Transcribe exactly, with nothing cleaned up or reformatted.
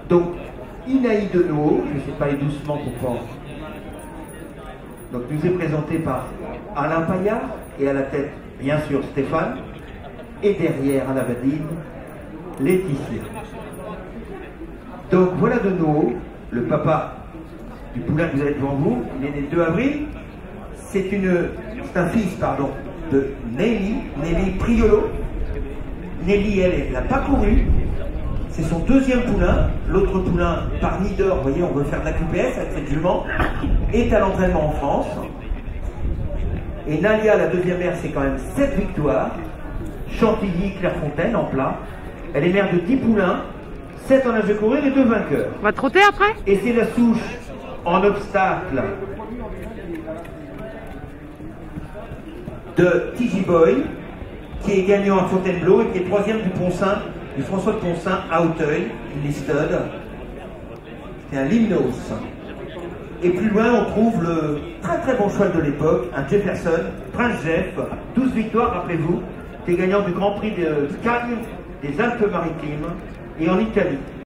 Donc, Inaï de Nohaut, je vais parler doucement pour pas. Donc, nous est présenté par Alain Paillard, et à la tête, bien sûr, Stéphane, et derrière, à la badine, Laetitia. Donc, voilà de Nohaut, le papa du poulain que vous avez devant vous, il est né le deux avril. C'est une, c'est un fils, pardon, de Nelly, Nelly Priolo. Nelly, elle, elle n'a pas couru. C'est son deuxième poulain. L'autre poulain, par nid d'or, vous voyez, on veut faire de la Q P S avec cette jument, est à l'entraînement en France. Et Nalia, la deuxième mère, c'est quand même sept victoires. Chantilly, Clairefontaine, en plat. Elle est mère de dix poulains, sept en âge de courir et deux vainqueurs. On va trotter après? Et c'est la souche en obstacle de T J Boy, qui est gagnant à Fontainebleau et qui est troisième du Poncin, du François de Poncin à Auteuil, il est stud. C'est un Limnos. Et plus loin, on trouve le très très bon cheval de l'époque, un Jefferson, Prince Jeff, douze victoires, rappelez-vous, qui est gagnant du Grand Prix de Cannes, des Alpes-Maritimes et en Italie.